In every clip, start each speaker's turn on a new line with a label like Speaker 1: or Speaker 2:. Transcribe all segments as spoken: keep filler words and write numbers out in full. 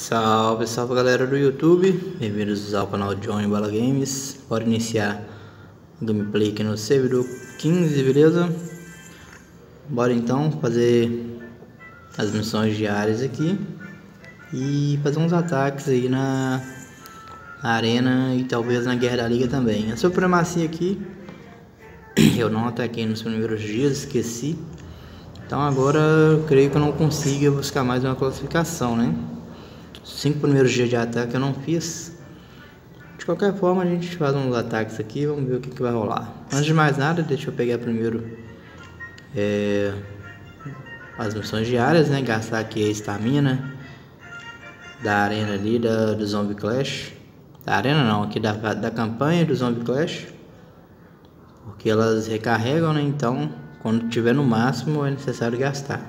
Speaker 1: Salve, salve galera do YouTube, bem-vindos ao canal Johnny Bala Games. Bora iniciar o gameplay aqui no servidor quinze, beleza? Bora então fazer as missões diárias aqui e fazer uns ataques aí na, na arena e talvez na Guerra da Liga também. A supremacia aqui eu não ataquei nos primeiros dias, esqueci. Então agora eu creio que eu não consiga buscar mais uma classificação, né? Cinco primeiros dias de ataque eu não fiz. De qualquer forma a gente faz uns ataques aqui, vamos ver o que, que vai rolar. Antes de mais nada, deixa eu pegar primeiro é, as missões diárias, né? Gastar aqui a estamina da arena ali, da, do Zombie Clash. Da arena não, aqui da, da campanha do Zombie Clash. Porque elas recarregam, né? Então quando tiver no máximo é necessário gastar.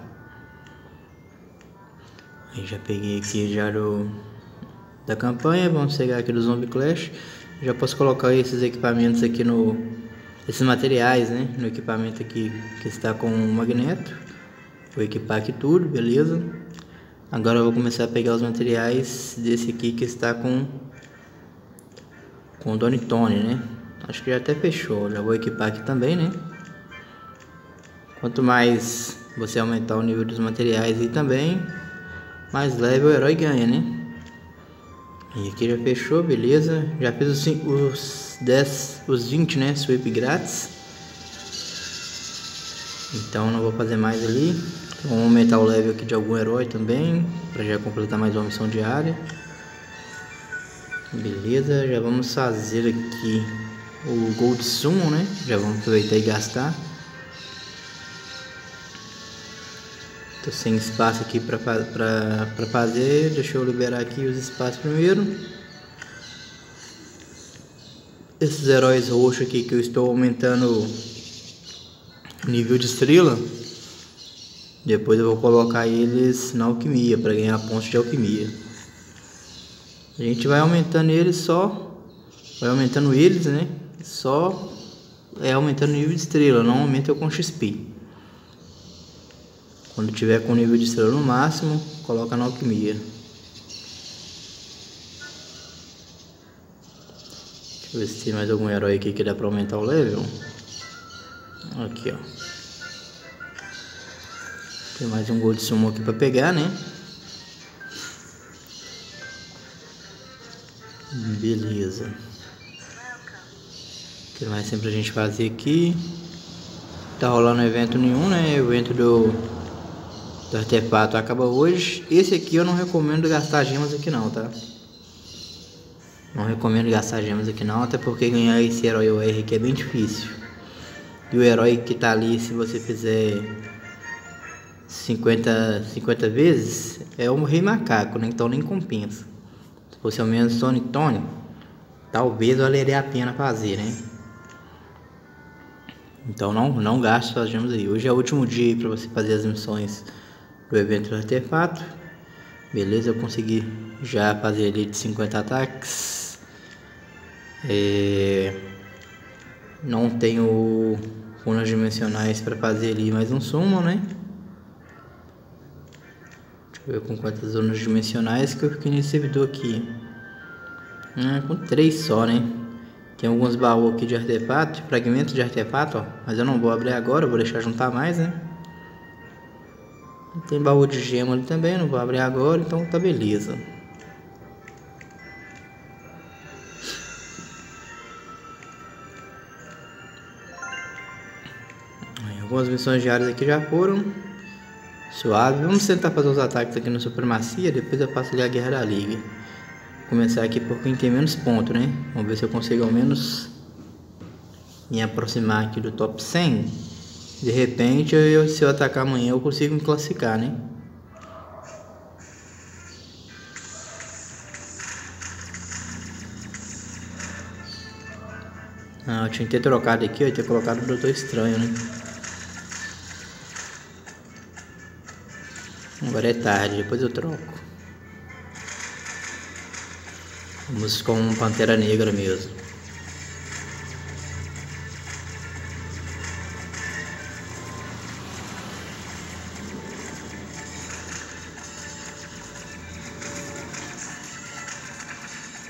Speaker 1: Aí já peguei aqui já do, da campanha, vamos pegar aqui do Zombie Clash. Já posso colocar esses equipamentos aqui no, esses materiais, né, no equipamento aqui que está com o magneto. Vou equipar aqui tudo, beleza. Agora eu vou começar a pegar os materiais desse aqui que está com com o Donny Tony, né. Acho que já até fechou, já vou equipar aqui também, né. Quanto mais você aumentar o nível dos materiais aí também, mais leve o herói ganha, né? E aqui já fechou, beleza. Já fiz os, os dez, os vinte, né? Sweep grátis. Então não vou fazer mais ali. Vamos aumentar o level aqui de algum herói também, para já completar mais uma missão diária. Beleza, já vamos fazer aqui o Gold Summon, né? Já vamos aproveitar e gastar. Tô sem espaço aqui para para fazer, deixa eu liberar aqui os espaços primeiro. Esses heróis roxos aqui que eu estou aumentando o nível de estrela, depois eu vou colocar eles na alquimia para ganhar pontos de alquimia. A gente vai aumentando eles só, vai aumentando eles, né? Só é aumentando o nível de estrela, não aumenta eu com X P. Quando tiver com o nível de estrela no máximo, coloca na alquimia. Deixa eu ver se tem mais algum herói aqui que dá pra aumentar o level. Aqui, ó. Tem mais um Gold Summon aqui pra pegar, né? Beleza. O que mais tem pra gente fazer aqui? Tá rolando evento nenhum, né? O evento do... do artefato acaba hoje. Esse aqui eu não recomendo gastar gemas aqui não, tá? Não recomendo gastar gemas aqui não, até porque ganhar esse herói O R aqui é bem difícil. E o herói que tá ali, se você fizer cinquenta, cinquenta vezes, é o Rei Macaco, né? Então nem compensa. Se fosse ao menos Tony Tony, talvez valeria a pena fazer, né? Então não, não gaste suas gemas aí. Hoje é o último dia para você fazer as missões do evento do artefato. Beleza, eu consegui já fazer ali de cinquenta ataques. É... Não tenho runas dimensionais para fazer ali mais um summon, né? Deixa eu ver com quantas runas dimensionais que eu fiquei nesse servidor aqui. Ah, com três só, né? Tem alguns baús aqui de artefato, fragmentos de artefato, ó. Mas eu não vou abrir agora, eu vou deixar juntar mais, né? Tem baú de gema ali também, não vou abrir agora, então tá beleza. Aí, algumas missões diárias aqui já foram. Suave. Vamos tentar fazer os ataques aqui na supremacia, depois eu faço ali a Guerra da Liga. Vou começar aqui por quem tem menos pontos, né? Vamos ver se eu consigo ao menos me aproximar aqui do top cem. De repente, eu, se eu atacar amanhã, eu consigo me classificar, né? Ah, eu tinha que ter trocado aqui, eu tinha colocado o Doutor Estranho, né? Agora é tarde, depois eu troco. Vamos com Pantera Negra mesmo.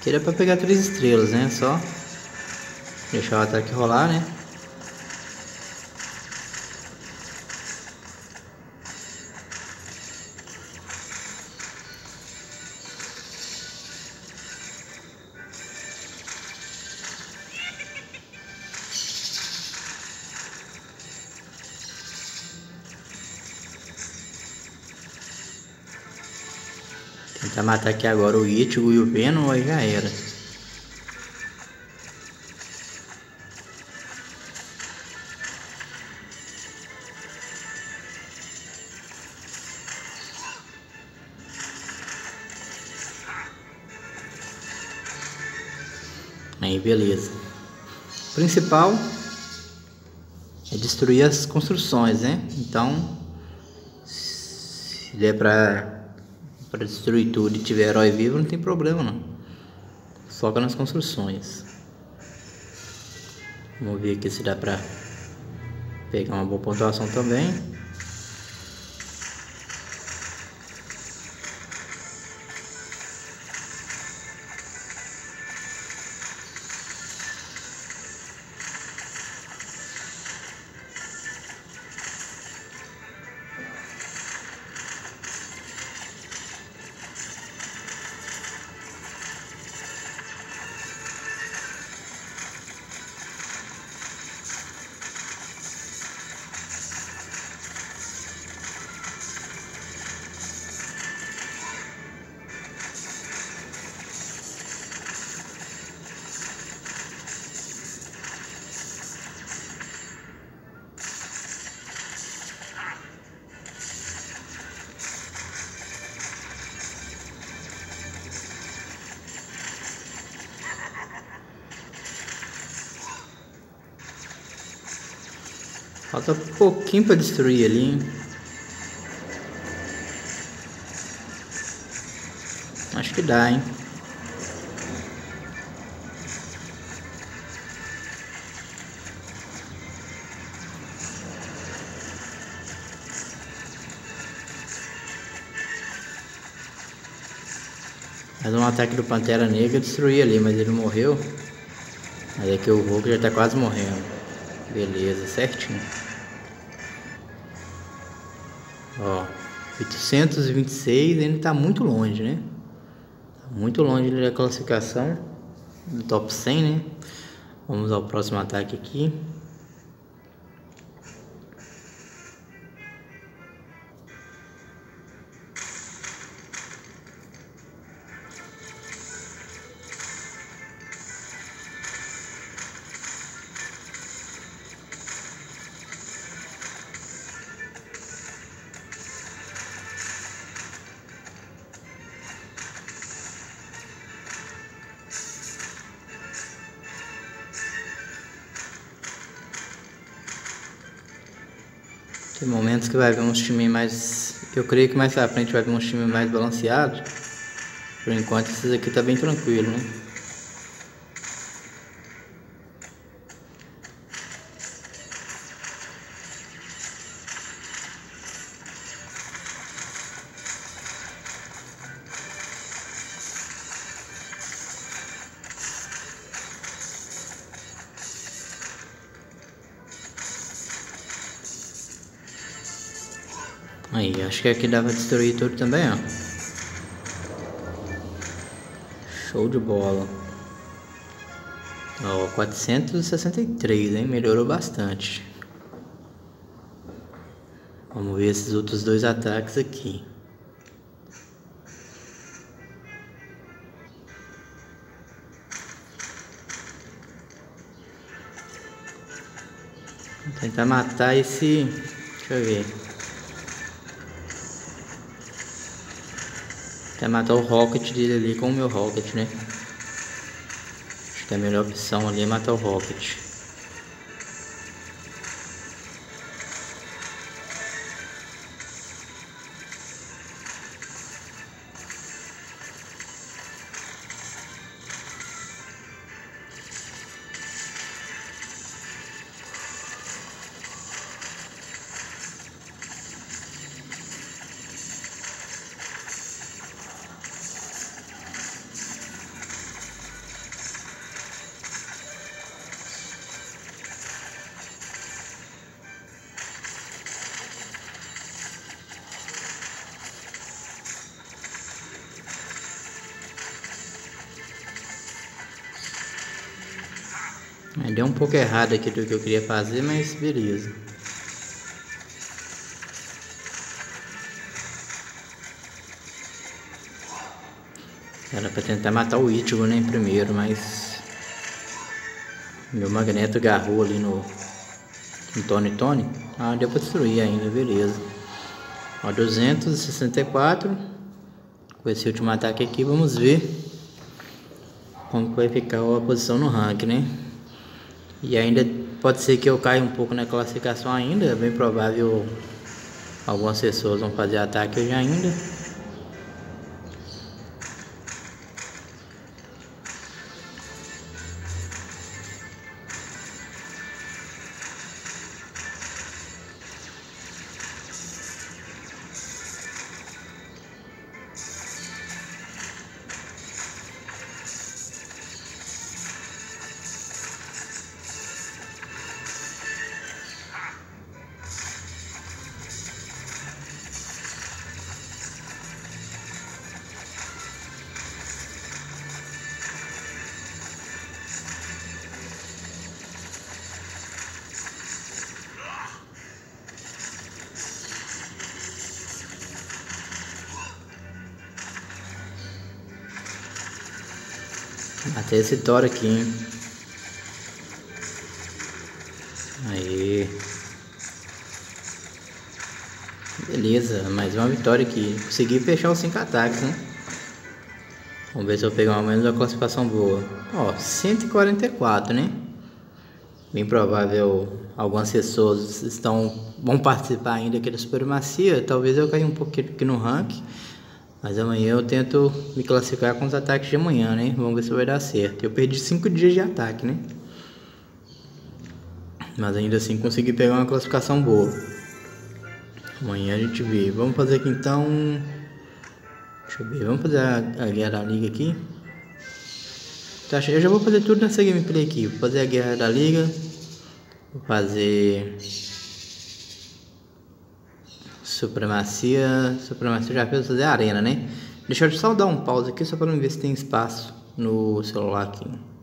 Speaker 1: Aqui dá pra pegar três estrelas, né? Só deixar o ataque rolar, né? Tentar matar aqui agora o Ichigo e o Venom, aí já era. Aí beleza. O principal é destruir as construções, né? Então, se der pra para destruir tudo e tiver herói vivo, não tem problema não. Foca nas construções. Vamos ver aqui se dá pra pegar uma boa pontuação também. Falta pouquinho para destruir ali, hein? Acho que dá, hein? Mas um ataque do Pantera Negra destruir ali, mas ele morreu. Mas aqui o Hulk já tá quase morrendo. Beleza, certinho. Ó, oitocentos e vinte e seis, ele tá muito longe, né? Tá muito longe da classificação do top cem, né? Vamos ao próximo ataque aqui. Tem momentos que vai ver uns times mais... Eu creio que mais pra frente vai ver uns times mais balanceados. Por enquanto esses aqui tá bem tranquilo, né? Aí, acho que aqui dá pra destruir tudo também, ó. Show de bola. Ó, quatrocentos e sessenta e três, hein? Melhorou bastante. Vamos ver esses outros dois ataques aqui. Vou tentar matar esse... Deixa eu ver. Tentar matar o Rocket dele ali com o meu Rocket, né? Acho que a melhor opção ali é matar o Rocket. Aí deu um pouco errado aqui do que eu queria fazer, mas beleza. Era pra tentar matar o Ichigo, né, primeiro, mas meu Magneto agarrou ali no, no Tony Tony. Ah, deu pra destruir ainda, beleza. Ó, duzentos e sessenta e quatro. Com esse último ataque aqui, vamos ver como que vai ficar a posição no rank, né? E ainda pode ser que eu caia um pouco na classificação ainda. É bem provável algumas pessoas vão fazer ataque hoje ainda. Matei esse Thor aqui, hein? Aí. Beleza, mais uma vitória aqui. Consegui fechar os cinco ataques, né? Vamos ver se eu pegar mais uma classificação boa. Ó, cento e quarenta e quatro, né? Bem provável algumas pessoas estão, vão participar ainda aqui da Supremacia. Talvez eu caia um pouquinho aqui no rank. Mas amanhã eu tento me classificar com os ataques de amanhã, né? Vamos ver se vai dar certo. Eu perdi cinco dias de ataque, né? Mas ainda assim consegui pegar uma classificação boa. Amanhã a gente vê. Vamos fazer aqui então... Deixa eu ver. Vamos fazer a, a Guerra da Liga aqui. Tá, eu já vou fazer tudo nessa gameplay aqui. Vou fazer a Guerra da Liga. Vou fazer... Supremacia, Supremacia já fez fazer a arena, né? Deixa eu só dar um pause aqui só para ver se tem espaço no celular aqui.